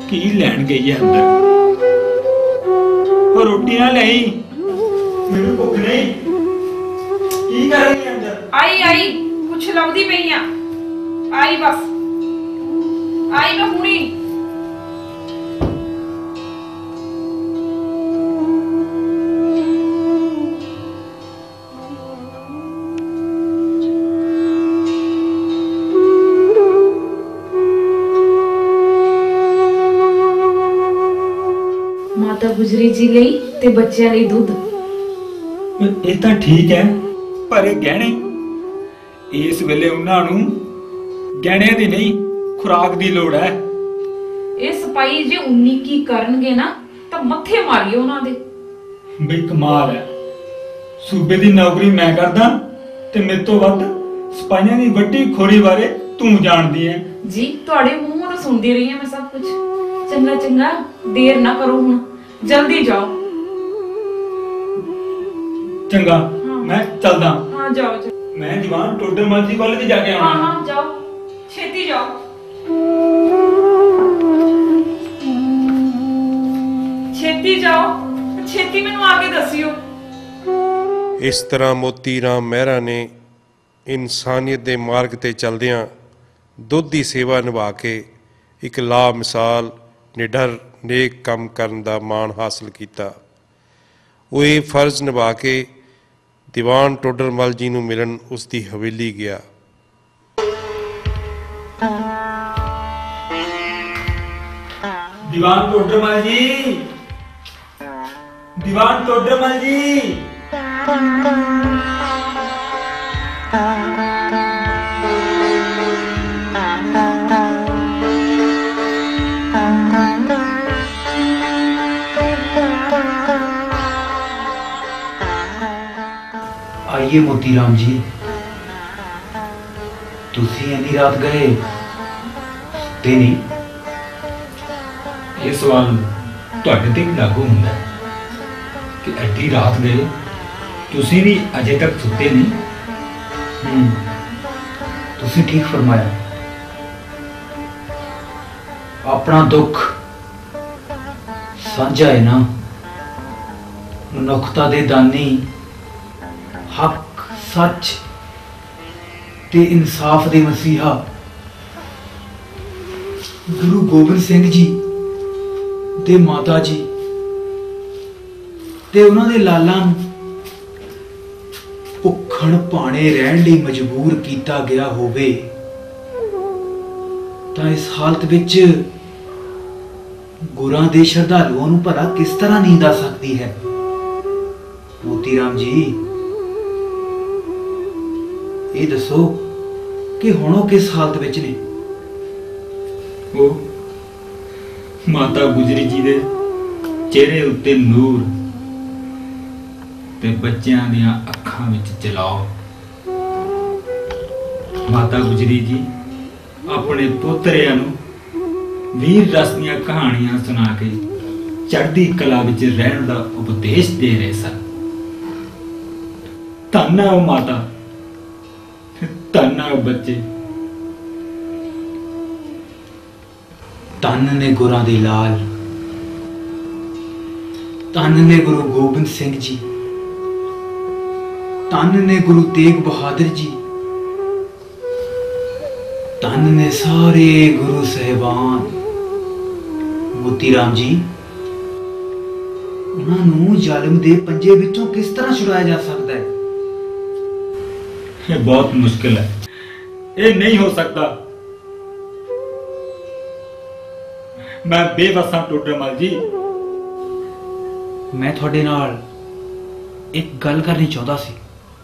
की लैन गई है अंदर। और रोटी ना लाई, मेनू भुख नहीं। की कर रही है अंदर? आई आई कुछ लवदी पई आ। आई बस आई मैं हुणी। माता गुजरी जी लई ते बच्चियां लई दुध। ਇਹ ਤਾਂ ਠੀਕ है, पर ਇਹ गहने इस वेले उन्होंने गहणियां दी नहीं खुराक दी लोड़ है। ਇਹ ਸਪਾਈ ਜੇ 19 ਕੀ ਕਰਨਗੇ ਨਾ ਤਾਂ ਮੱਥੇ ਮਾਰੀਓ ਉਹਨਾਂ ਦੇ। ਬਈ ਕਮਾਲ ਹੈ, ਸੂਬੇ ਦੀ ਨੌਕਰੀ ਮੈਂ ਕਰਦਾ ਤੇ ਮੇਰੇ ਤੋਂ ਵੱਧ ਸਪਾਈਆਂ ਦੀ ਵੱਡੀ ਖੋਰੀ ਬਾਰੇ ਤੂੰ ਜਾਣਦੀ ਹੈ। ਜੀ ਤੁਹਾਡੇ ਮੂੰਹੋਂ ਤਾਂ ਸੁਣਦੀ ਰਹੀ ਹਾਂ ਮੈਂ ਸਭ ਕੁਝ। ਚੰਗਾ ਚੰਗਾ ਦੇਰ ਨਾ ਕਰੋ, ਹੁਣ ਜਲਦੀ ਜਾਓ। ਚੰਗਾ मैं चलदा। हाँ जाओ जाओ। मैं दीवान टोडरमल जी कॉलेज जाके आना। हाँ हाँ जाओ, छेती जाओ। छेती जाओ, छेती मैनू आके दसियो। इस तरह मोती राम मेहरा ने इंसानियत के मार्ग ते चलदियां दुध की सेवा निभा के एक ला मिसाल निडर नेक काम करन दा मान हासिल किया। वो ये फर्ज निभा के दीवान टोडरमल जी नूं मिलन उसकी हवेली गया। दीवान टोडरमल जी, दीवान टोडरमल जी। आइए मोतीराम जी, तुसी इन्नी रात गए सुते नहीं? ये सवाल तुहाडे ते भी लागू हुंदा है कि एडी रात गए तुसी भी अजे तक सुते नहीं। तुसी ठीक फरमाया। अपना दुख साझा है ना। मनुखता दे दानी हक सच ते इंसाफ दे मसीहा गुरु गोबिंद सिंह जी ते माता जी ते उन्हां दे लालां नूं भुखण भाणे रहण लई मजबूर कीता गया होवे तां इस हालत विच गुरां दे श्रद्धालुओं नूं भला किस तरह नींद आ सकदी है? मोतीराम जी ये दसो कि हुण ओह किस हालत विच ने? वो माता गुजरी जी दे चेहरे उत्ते नूर ते बच्चियां दियां अखां विच जलाओ। माता गुजरी जी अपने पोतरियां नूं वीर रस दियां कहानियां सुना के चढ़दी कला विच रहण दा उपदेश दे रहे सन। धन है वो माता, धन है वो बच्चे। धन ने गुरां दे लाल, धन ने गुरु गोबिंद सिंह जी, धन ने गुरु तेग बहादुर जी, धन ने सारे गुरु साहिबान। मोतीराम जी उन्होंने जालिम दे पंजे विचों किस तरह छुड़ाया जा सकता है? ये बहुत मुश्किल है, ये नहीं हो सकता। मैं बेबस हां टोडरमल जी। मैं थोड़े नाल एक गल करनी चाहता सी।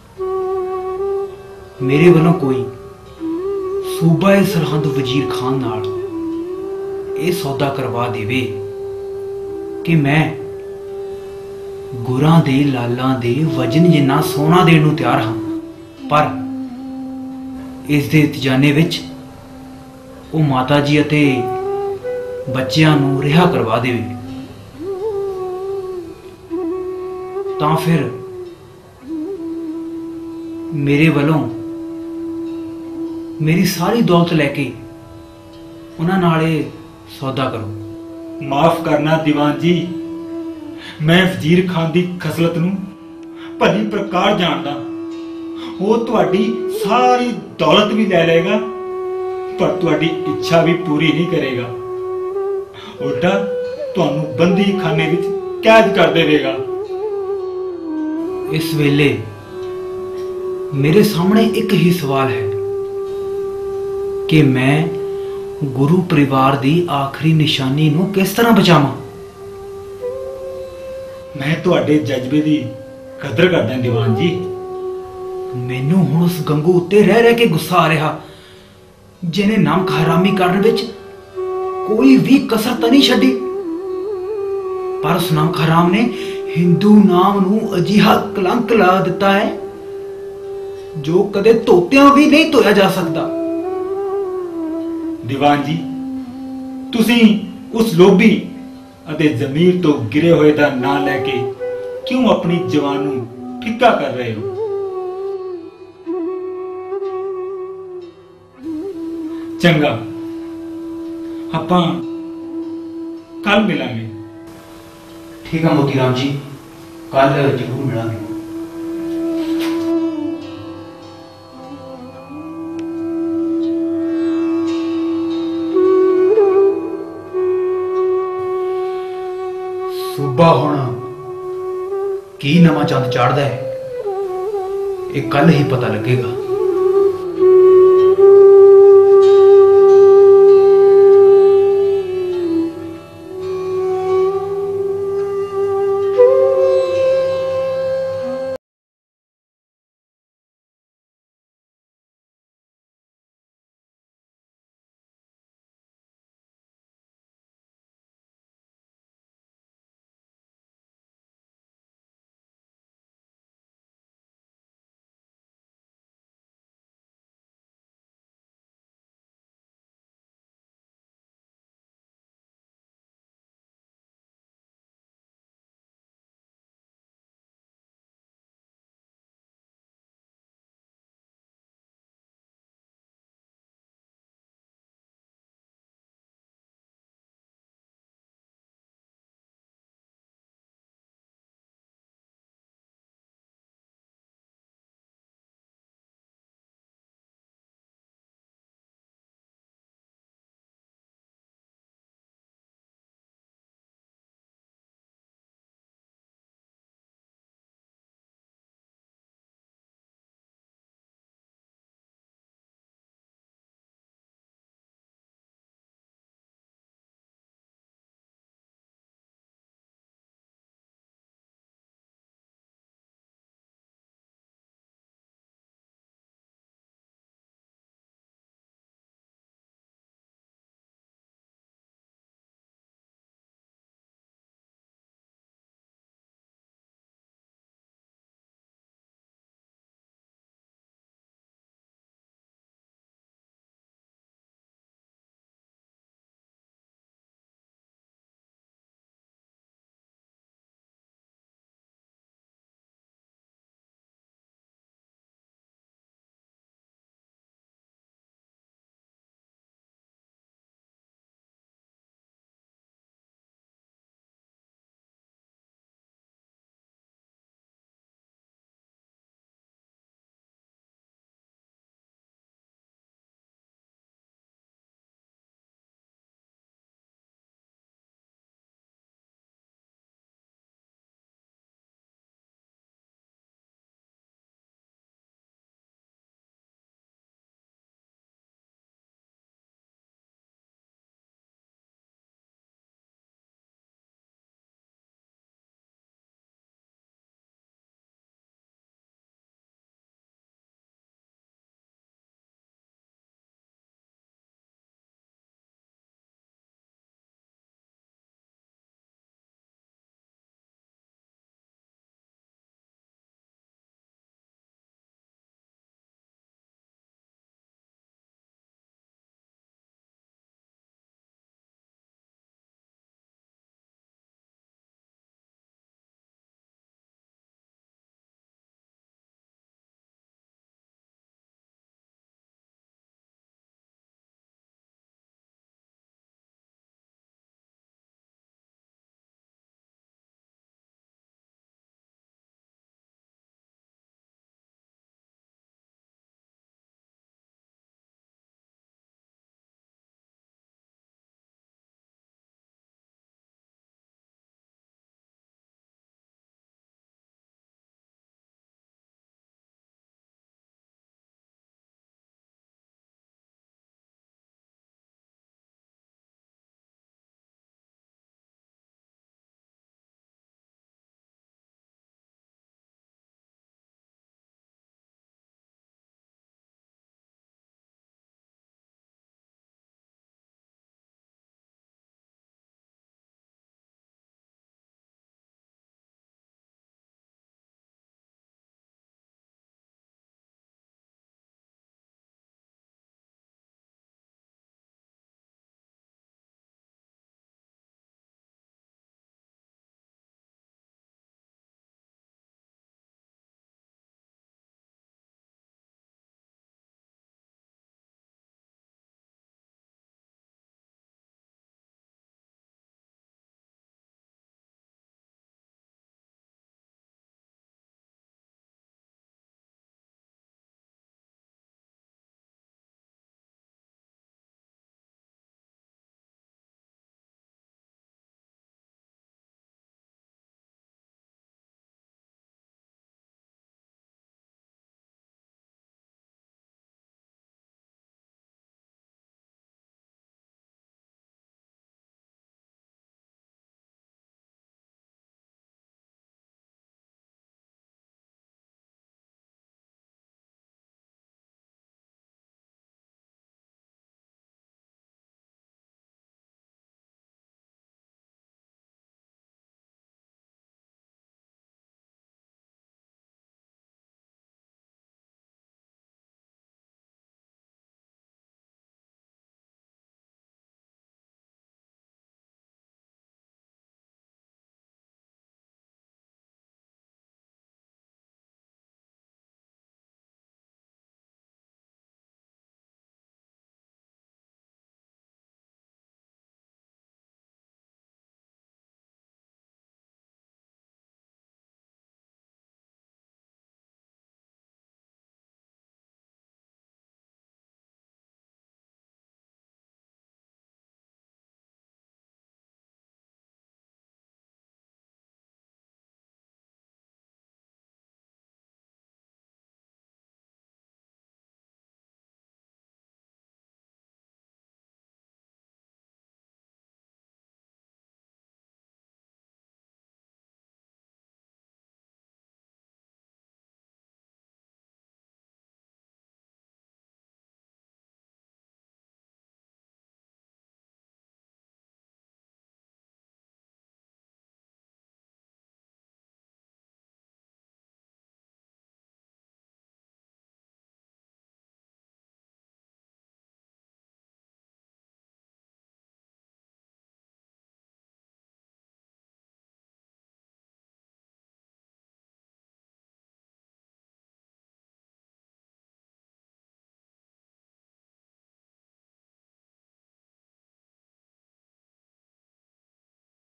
मेरे वालों कोई सूबा सरहद वजीर खान नाल ये सौदा करवा देवे कि मैं गुरां दे लालां दे वजन जिन्ना सोना देण नूं तैयार हां, पर इस दे इंतजामे विच वो माता जी अते बच्चियां नूं रिहा करवा देवे। तां फिर मेरे वालों मेरी सारी दौलत लैके उन्हां नाल सौदा करो। ਮਾਫ ਕਰਨਾ ਦੀਵਾਨ ਜੀ। ਮੈਂ ਵਜ਼ੀਰ ਖਾਨ ਦੀ ਖਸਲਤ ਨੂੰ ਭਲੀ ਪ੍ਰਕਾਰ ਜਾਣਦਾ। ਉਹ ਤੁਹਾਡੀ ਸਾਰੀ ਦੌਲਤ ਵੀ ਲੈ ਲਏਗਾ, ਪਰ ਤੁਹਾਡੀ ਇੱਛਾ ਵੀ ਪੂਰੀ ਨਹੀਂ ਕਰੇਗਾ। ਉਲਟਾ ਤੁਹਾਨੂੰ ਬੰਦੀ ਖਾਨੇ ਵਿੱਚ ਕੈਦ ਕਰ ਦੇਵੇਗਾ। ਇਸ ਵੇਲੇ ਮੇਰੇ ਸਾਹਮਣੇ ਇੱਕ ਹੀ ਸਵਾਲ ਹੈ ਕਿ ਮੈਂ ਗੁਰੂ ਪਰਿਵਾਰ ਦੀ ਆਖਰੀ ਨਿਸ਼ਾਨੀ ਨੂੰ ਕਿਸ ਤਰ੍ਹਾਂ ਬਚਾਵਾਂ। ਮੈਂ ਤੁਹਾਡੇ ਜਜ਼ਬੇ ਦੀ ਕਦਰ ਕਰਦਾ ਦੀਵਾਨ ਜੀ। ਮੈਨੂੰ ਹੁਣ ਉਸ ਗੰਗੂ ਉੱਤੇ ਰਹਿ ਰਹਿ ਕੇ ਗੁੱਸਾ ਆ ਰਿਹਾ, ਜਿਹਨੇ ਨਮਕ ਹਰਾਮੀ ਕਰਨ ਵਿੱਚ ਕੋਈ ਵੀ ਕਸਰ ਤਾਂ ਨਹੀਂ ਛੱਡੀ। ਪਰ ਉਸ ਨਮਕ ਹਰਾਮ ਨੇ ਹਿੰਦੂ ਨਾਮ ਨੂੰ ਅਜਿਹਾ ਕਲੰਕ ਲਾ ਦਿੱਤਾ ਹੈ ਜੋ ਕਦੇ ਧੋਤਿਆਂ ਵੀ ਨਹੀਂ ਧੋਇਆ ਜਾ ਸਕਦਾ। ਦੀਵਾਨ ਜੀ, ਤੁਸੀਂ ਉਸ ਲੋਭੀ ਅਤੇ ਜ਼ਮੀਰ ਤੋਂ ਗਿਰੇ ਹੋਏ ਦਾ ਨਾਂ ਲੈ ਕੇ ਕਿਉਂ ਆਪਣੀ ਜਵਾਨ ਨੂੰ ਫਿੱਕਾ ਕਰ ਰਹੇ ਹੋ? ਚੰਗਾ, ਆਪਾਂ ਕੱਲ ਮਿਲਾਂਗੇ। ਠੀਕ ਹੈ ਮੋਤੀ ਰਾਮ ਜੀ, ਕੱਲ ਜ਼ਰੂਰ ਮਿਲਾਂਗੇ। ਸੂਬਾ ਹੁਣ ਕੀ ਨਵਾਂ ਚੰਦ ਚਾੜਦਾ ਹੈ, ਇਹ ਕੱਲ ਹੀ ਪਤਾ ਲੱਗੇਗਾ।